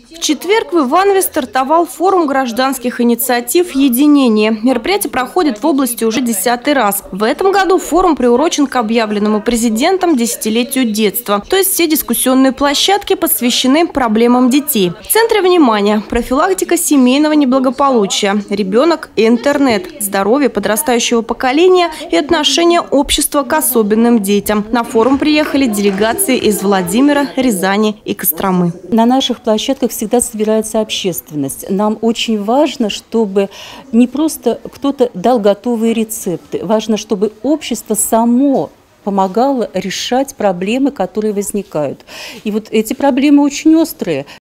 В четверг в Иванове стартовал форум гражданских инициатив «Единение». Мероприятие проходит в области уже 10-й раз. В этом году форум приурочен к объявленному президентом десятилетию детства. То есть все дискуссионные площадки посвящены проблемам детей. В центре внимания – профилактика семейного неблагополучия, ребенок и интернет, здоровье подрастающего поколения и отношение общества к особенным детям. На форум приехали делегации из Владимира, Рязани и Костромы. На наших площадках всегда собирается общественность. Нам очень важно, чтобы не просто кто-то дал готовые рецепты. Важно, чтобы общество само помогало решать проблемы, которые возникают. И вот эти проблемы очень острые.